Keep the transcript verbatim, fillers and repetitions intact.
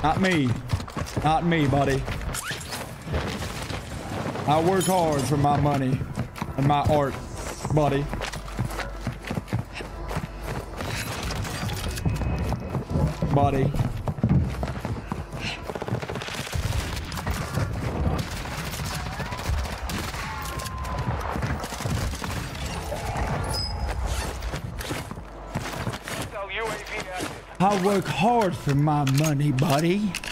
Not me. Not me, buddy. I work hard for my money and my art, buddy. Buddy. I work hard for my money, buddy.